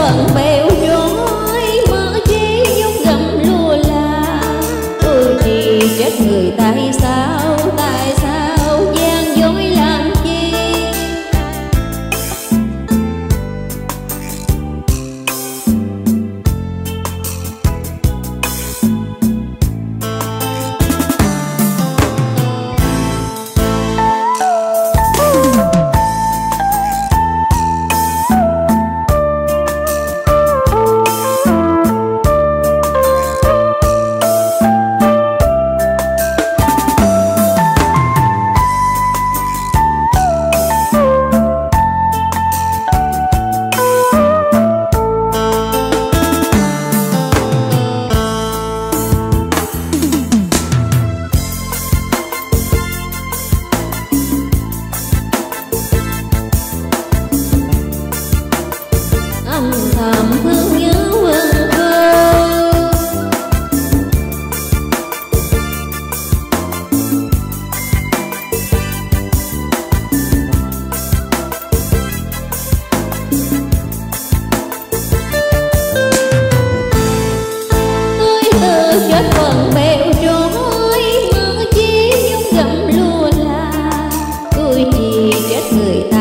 phận bèo trôi mơ chi nhung gầm lùa là. Ôi chỉ trách người tại sao gian dối làm chi. Âm thầm thương nhớ vân vơ. Tôi tự trách phận bèo trôi mơ chi nhung gầm lùa là. Tôi chỉ trách người ta